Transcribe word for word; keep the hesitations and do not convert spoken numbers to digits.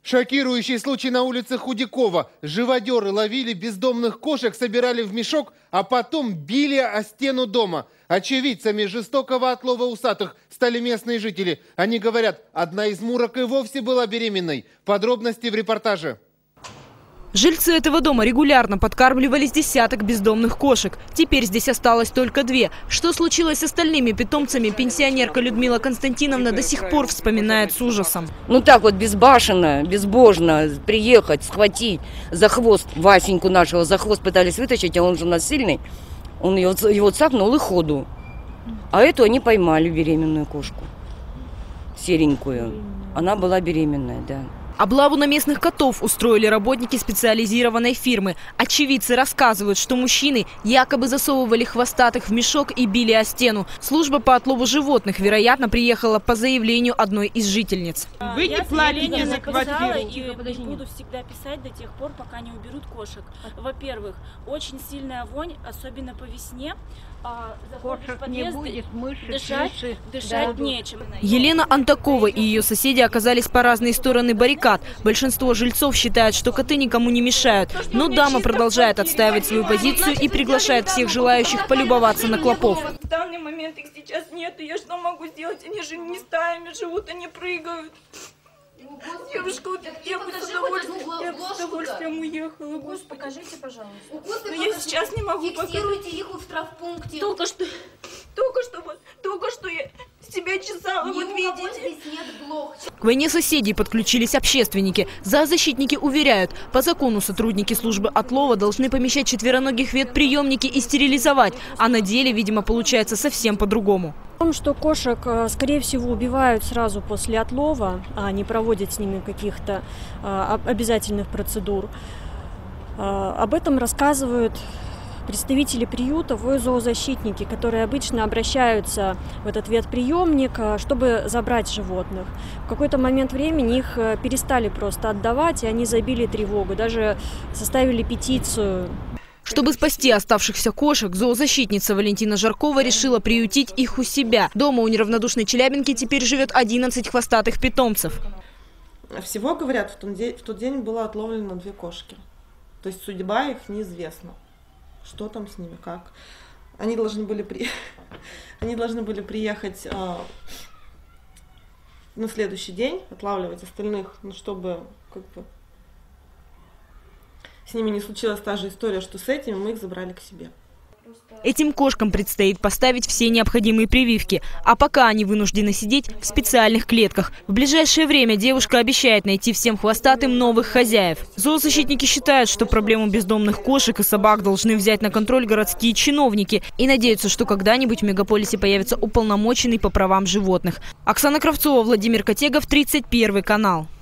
Шокирующий случай на улице Худякова. Живодеры ловили бездомных кошек, собирали в мешок, а потом били о стену дома. Очевидцами жестокого отлова усатых стали местные жители. Они говорят, одна из мурок и вовсе была беременной. Подробности в репортаже. Жильцы этого дома регулярно подкармливались десяток бездомных кошек. Теперь здесь осталось только две. Что случилось с остальными питомцами, пенсионерка Людмила Константиновна до сих пор вспоминает с ужасом. Ну так вот безбашенно, безбожно приехать, схватить за хвост Васеньку нашего, за хвост пытались вытащить, а он же у нас сильный. Он его, его цапнул и ходу. А эту они поймали, беременную кошку, серенькую. Она была беременная, да. Облаву на местных котов устроили работники специализированной фирмы. Очевидцы рассказывают, что мужчины якобы засовывали хвостатых в мешок и били о стену. Служба по отлову животных, вероятно, приехала по заявлению одной из жительниц. Вы не платите за квартиру. И буду всегда писать до тех пор, пока не уберут кошек. Во-первых, очень сильная вонь, особенно по весне. Кошек не будет, мыши, дышать, крысы. дышать Да. нечем. Елена Антакова и ее соседи оказались по разные стороны баррикад. Большинство жильцов считают, что коты никому не мешают. Но дама продолжает отстаивать свою позицию и приглашает всех желающих полюбоваться на клопов. В данный момент их сейчас нет, и я что могу сделать? Они же не стаями живут, они прыгают. Девушка, вот я бы с удовольствием, я бы с удовольствием уехала. Господи, покажите, пожалуйста. Но я сейчас не могу показать. Фиксируйте их в штрафпункте. Только что, только что, вот, только что я себя чесала, вот видите. Здесь нет блох. К войне соседей подключились общественники. Зоозащитники уверяют, по закону сотрудники службы отлова должны помещать четвероногих в ветприемники и стерилизовать. А на деле, видимо, получается совсем по-другому. В том, что кошек, скорее всего, убивают сразу после отлова, а не проводят с ними каких-то обязательных процедур. Об этом рассказывают представители приютов и зоозащитники, которые обычно обращаются в этот ветприемник, чтобы забрать животных. В какой-то момент времени их перестали просто отдавать, и они забили тревогу, даже составили петицию. Чтобы спасти оставшихся кошек, зоозащитница Валентина Жаркова решила приютить их у себя. Дома у неравнодушной челябинки теперь живет одиннадцать хвостатых питомцев. Всего, говорят, в тот день, в тот день было отловлено две кошки. То есть судьба их неизвестна. Что там с ними, как. Они должны были, при... Они должны были приехать а, на следующий день, отлавливать остальных, ну, чтобы как бы с ними не случилась та же история, что с этими, мы их забрали к себе. Этим кошкам предстоит поставить все необходимые прививки. А пока они вынуждены сидеть в специальных клетках. В ближайшее время девушка обещает найти всем хвостатым новых хозяев. Зоозащитники считают, что проблему бездомных кошек и собак должны взять на контроль городские чиновники. И надеются, что когда-нибудь в мегаполисе появится уполномоченный по правам животных. Оксана Кравцова, Владимир Котегов, тридцать первый канал.